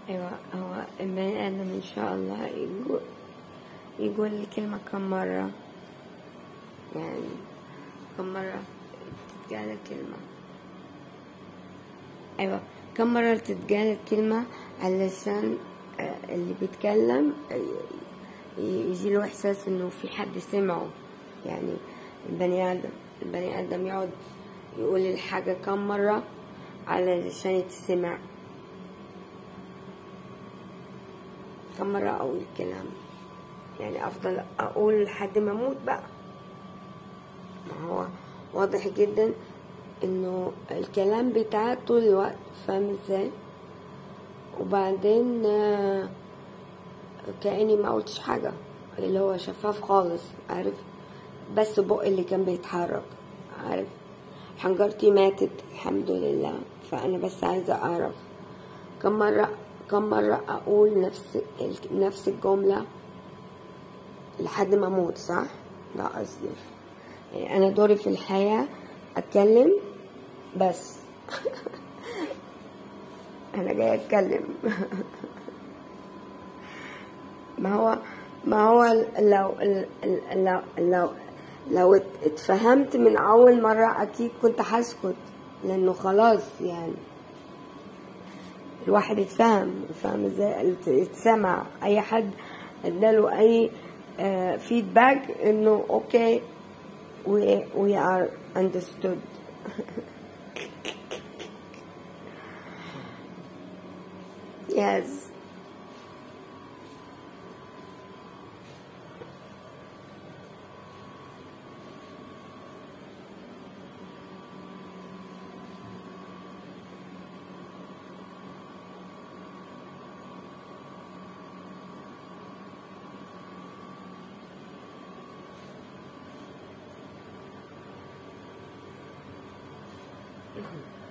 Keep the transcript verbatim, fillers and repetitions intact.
أيوة، هو البني آدم إن شاء الله يقول, يقول الكلمة كم مرة، يعني كم مرة تتقال الكلمة. أيوة، كم مرة تتقال الكلمة علشان اللي بيتكلم يجي له إحساس إنه في حد سمعه. يعني البني آدم البني آدم يقعد يقول الحاجة كم مرة علشان يتسمع. كم مرة أقول الكلام، يعني أفضل أقول لحد ما أموت بقى. ما هو واضح جدا إنه الكلام بتاعه طول الوقت، فاهم إزاي؟ وبعدين كأني ما قلتش حاجة، اللي هو شفاف خالص، عارف؟ بس بق اللي كان بيتحرك، عارف؟ حنجرتي ماتت الحمد لله. فأنا بس عايزة أعرف كم مرة كم مرة أقول نفس نفس الجملة لحد ما أموت، صح؟ ده قصدي. يعني أنا دوري في الحياة أتكلم بس. أنا جاي أتكلم. ما هو ما هو لو لو لو لو اتفهمت من أول مرة أكيد كنت هسكت، لأنه خلاص يعني الواحد يتفهم، فاهم ازاي؟ يتسمع. اي حد اداله اي فيدباك انه اوكي we, we are understood. yes. Mm-hmm.